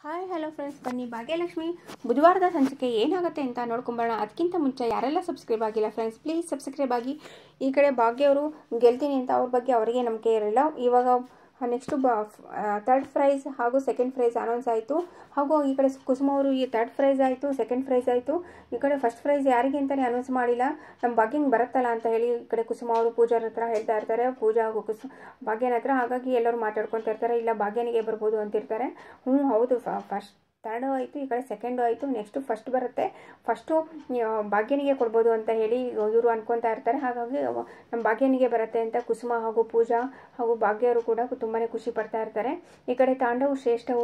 Hi hello friends, ಬನ್ನಿ ಭಾಗ್ಯಲಕ್ಷ್ಮಿ ಬುಧವಾರದ ಸಂಚಿಕೆ ಏನಾಗುತ್ತೆ ಅಂತ ನೋಡ್ಕೊಂಬರೋಣ. ಅದಕ್ಕಿಂತ ಮುಂಚೆ ಯಾರೆಲ್ಲ ಸಬ್ಸ್ಕ್ರೈಬ್ ಆಗಿಲ್ಲ ಫ್ರೆಂಡ್ಸ್, ಪ್ಲೀಸ್ ಸಬ್ಸ್ಕ್ರೈಬ್ ಆಗಿ. ಈ ಕಡೆ ಭಾಗ್ಯವರು ಗೆಲ್ತೀನಿ ಅಂತ ಅವ್ರ ಬಗ್ಗೆ ಅವರಿಗೆ ನಂಬಿಕೆ ಇರಲಿಲ್ಲ. ಇವಾಗ ನೆಕ್ಸ್ಟು ಥರ್ಡ್ ಪ್ರೈಸ್ ಹಾಗೂ ಸೆಕೆಂಡ್ ಪ್ರೈಸ್ ಅನೌನ್ಸ್ ಆಯಿತು. ಹಾಗೂ ಈ ಕಡೆ ಕುಸುಮ ಅವರು ಈ ಥರ್ಡ್ ಪ್ರೈಸ್ ಆಯಿತು, ಸೆಕೆಂಡ್ ಪ್ರೈಸ್ ಆಯಿತು. ಈ ಕಡೆ ಫಸ್ಟ್ ಪ್ರೈಸ್ ಯಾರಿಗೆ ಅಂತಲೇ ಅನೌನ್ಸ್ ಮಾಡಿಲ್ಲ. ನಮ್ಮ ಭಾಗ್ಯಂಗೆ ಬರುತ್ತಲ್ಲ ಅಂತ ಹೇಳಿ ಈ ಕಡೆ ಕುಸುಮ ಅವರು ಪೂಜಾರ ಹತ್ರ ಹೇಳ್ತಾ ಇರ್ತಾರೆ, ಪೂಜಾ ಹಾಗೂ ಭಾಗ್ಯನ ಹತ್ರ. ಹಾಗಾಗಿ ಎಲ್ಲರೂ ಮಾತಾಡ್ಕೊತಾ ಇರ್ತಾರೆ, ಇಲ್ಲ ಭಾಗ್ಯನಿಗೆ ಬರ್ಬೋದು ಅಂತಿರ್ತಾರೆ. ಹೌದು, ಫಸ್ಟ್ ಥರ್ಡು ಆಯಿತು, ಈ ಕಡೆ ಸೆಕೆಂಡು ಆಯಿತು, ನೆಕ್ಸ್ಟು ಫಸ್ಟ್ ಬರುತ್ತೆ. ಫಸ್ಟು ಭಾಗ್ಯನಿಗೆ ಕೊಡ್ಬೋದು ಅಂತ ಹೇಳಿ ಇವರು ಅನ್ಕೊತಾ ಇರ್ತಾರೆ. ಹಾಗಾಗಿ ನಮ್ಮ ಭಾಗ್ಯನಿಗೆ ಬರುತ್ತೆ ಅಂತ ಕುಸುಮ ಹಾಗೂ ಪೂಜಾ ಹಾಗೂ ಭಾಗ್ಯವರು ಕೂಡ ತುಂಬಾ ಖುಷಿ ಪಡ್ತಾ ಇರ್ತಾರೆ. ಈ ಕಡೆ ತಾಂಡವ್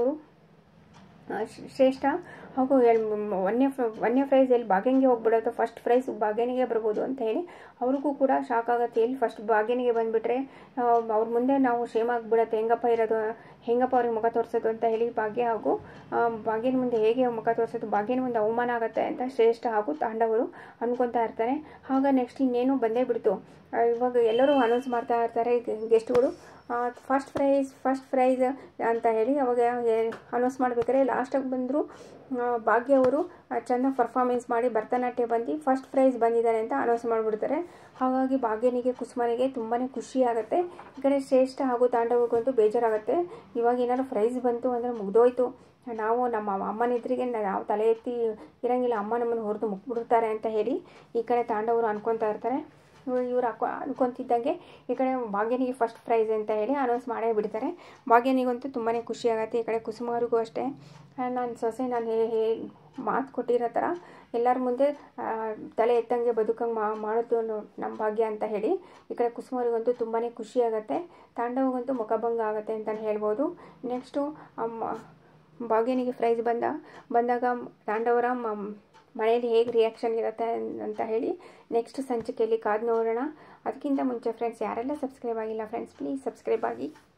ಶ್ರೇಷ್ಠ ಹಾಗೂ ಒಂದನೇ ಪ್ರೈಸ್ ಎಲ್ಲಿ ಭಾಗ್ಯನಿಗೆ ಹೋಗ್ಬಿಡುತ್ತೋ, ಫಸ್ಟ್ ಪ್ರೈಸ್ ಭಾಗ್ಯನಿಗೆ ಬರ್ಬೋದು ಅಂತ ಹೇಳಿ ಅವ್ರಿಗೂ ಕೂಡ ಶಾಕ್ ಆಗುತ್ತೆ. ಎಲ್ಲಿ ಫಸ್ಟ್ ಭಾಗ್ಯನಿಗೆ ಬಂದುಬಿಟ್ರೆ ಅವ್ರ ಮುಂದೆ ನಾವು ಕ್ಷೇಮ ಆಗಿಬಿಡುತ್ತೆ, ಹೆಂಗಪ್ಪ ಅವ್ರಿಗೆ ಮುಖ ತೋರಿಸೋದು ಅಂತ ಹೇಳಿ ಭಾಗ್ಯ ಹಾಗೂ ಭಾಗ್ಯನ ಮುಂದೆ ಹೇಗೆ ಮುಖ ತೋರಿಸೋದು, ಭಾಗ್ಯನ ಮುಂದೆ ಅವಮಾನ ಆಗುತ್ತೆ ಅಂತ ಶ್ರೇಷ್ಠ ಹಾಗೂ ತಾಂಡವರು ಅನ್ಕೊತಾ ಇರ್ತಾರೆ. ಆಗ ನೆಕ್ಸ್ಟ್ ಇನ್ನೇನು ಬಂದೇ ಬಿಡ್ತು. ಇವಾಗ ಎಲ್ಲರೂ ಅನೌನ್ಸ್ ಮಾಡ್ತಾ ಇರ್ತಾರೆ ಗೆಸ್ಟ್ಗಳು, ಫಸ್ಟ್ ಪ್ರೈಸ್ ಅಂತ ಹೇಳಿ. ಅವಾಗ ಅನೌನ್ಸ್ ಮಾಡಬೇಕಾದ್ರೆ ಲಾಸ್ಟಾಗಿ ಬಂದರು ಭಾಗ್ಯ ಅವರು ಚೆನ್ನಾಗಿ ಪರ್ಫಾರ್ಮೆನ್ಸ್ ಮಾಡಿ ಭರತನಾಟ್ಯ ಬಂದು ಫಸ್ಟ್ ಪ್ರೈಸ್ ಬಂದಿದ್ದಾರೆ ಅಂತ ಅನೌನ್ಸ್ ಮಾಡಿಬಿಡ್ತಾರೆ. ಹಾಗಾಗಿ ಭಾಗ್ಯನಿಗೆ ಕುಸುಮನಿಗೆ ತುಂಬಾ ಖುಷಿ ಆಗುತ್ತೆ. ಈ ಕಡೆ ಶ್ರೇಷ್ಠ ಹಾಗೂ ತಾಂಡವಕ್ಕಂತೂ ಬೇಜಾರಾಗುತ್ತೆ. ಇವಾಗ ಏನಾದ್ರು ಪ್ರೈಸ್ ಬಂತು ಅಂದರೆ ಮುಗ್ದೋಯ್ತು, ನಾವು ನಮ್ಮ ಅಮ್ಮನ ಎದುರಿಗೆ ನಾವು ತಲೆ ಎತ್ತಿ ಇರೋಂಗಿಲ್ಲ, ಅಮ್ಮ ನಮ್ಮನ್ನು ಹೊರದು ಮುಗ್ಬಿಡ್ತಾರೆ ಅಂತ ಹೇಳಿ ಈ ಕಡೆ ತಾಂಡವರು ಅನ್ಕೊತಾ ಇರ್ತಾರೆ. ಇವ್ರು ಅನ್ಕೊತಿದ್ದಂಗೆ ಈ ಕಡೆ ಭಾಗ್ಯನಿಗೆ ಫಸ್ಟ್ ಪ್ರೈಸ್ ಅಂತ ಹೇಳಿ ಅನೌನ್ಸ್ ಮಾಡೇ ಬಿಡ್ತಾರೆ. ಭಾಗ್ಯನಿಗಂತೂ ತುಂಬಾ ಖುಷಿ ಆಗುತ್ತೆ. ಈ ಕಡೆ ಕುಸುಮವ್ರಿಗೂ ಅಷ್ಟೇ, ನಾನು ಸೊಸೆ ನಾನು ಮಾತು ಕೊಟ್ಟಿರೋ ಥರ ಎಲ್ಲರ ಮುಂದೆ ತಲೆ ಎತ್ತಂಗೆ ಬದುಕಂಗೆ ಮಾಡೋದು ನಮ್ಮ ಭಾಗ್ಯ ಅಂತ ಹೇಳಿ ಈ ಕಡೆ ಕುಸುಮವ್ರಿಗಂತೂ ತುಂಬಾ ಖುಷಿ ಆಗುತ್ತೆ. ತಾಂಡವಗಂತೂ ಮುಖಭಂಗ ಆಗುತ್ತೆ ಅಂತಲೇ ಹೇಳ್ಬೋದು. ನೆಕ್ಸ್ಟು ಭಾಗ್ಯನಿಗೆ ಪ್ರೈಸ್ ಬಂದಾಗ ತಾಂಡವರ ಮನೆಯಲ್ಲಿ ಹೇಗೆ ರಿಯಾಕ್ಷನ್ ಇರುತ್ತೆ ಅಂತ ಹೇಳಿ ನೆಕ್ಸ್ಟ್ ಸಂಚಿಕೆಯಲ್ಲಿ ಕಾದು ನೋಡೋಣ. ಅದಕ್ಕಿಂತ ಮುಂಚೆ ಫ್ರೆಂಡ್ಸ್, ಯಾರೆಲ್ಲ ಸಬ್ಸ್ಕ್ರೈಬ್ ಆಗಿಲ್ಲ ಫ್ರೆಂಡ್ಸ್, ಪ್ಲೀಸ್ ಸಬ್ಸ್ಕ್ರೈಬ್ ಆಗಿ.